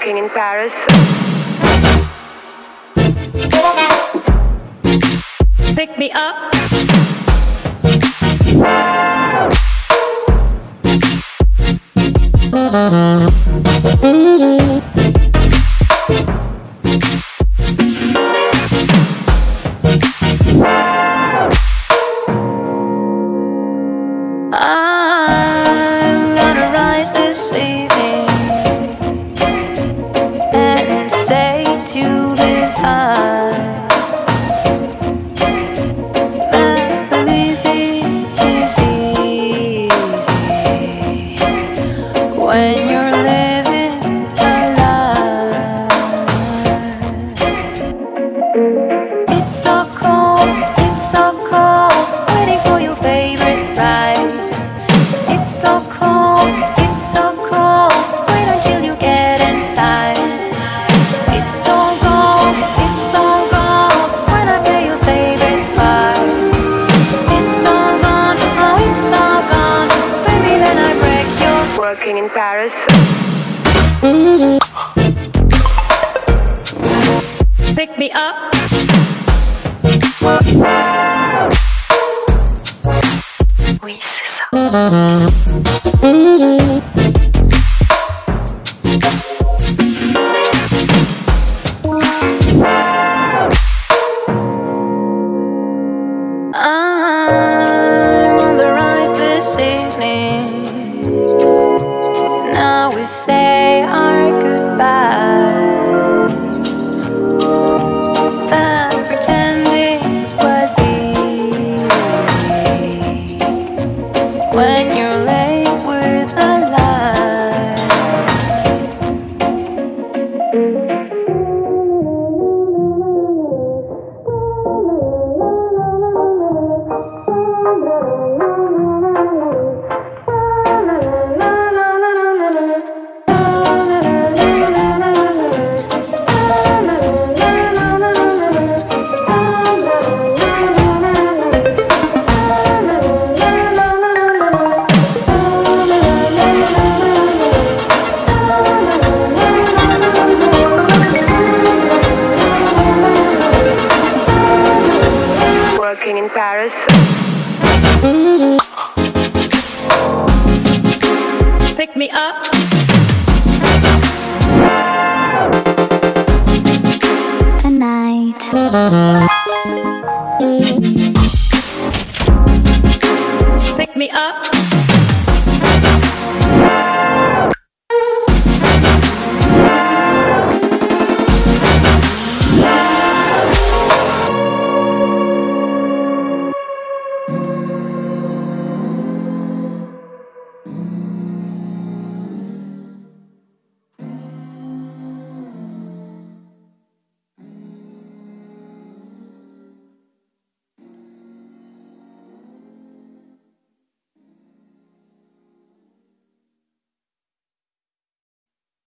Working in Paris. Pick me up. I'm gonna rise this evening and say to this eye that believing is easy when you're living a lie. It's so cold, waiting for your favorite ride. It's so cold, wait until you get inside. It's so cold, when I play your favorite part. It's all gone, oh it's all gone, baby then I break your. Working in Paris. Pick me up. Oui, c'est ça. I'm on the rise this evening. Now we say our goodbyes. That pretending was easy when you're late with a lie. Working in Paris. Pick me up. Good night. Pick me up.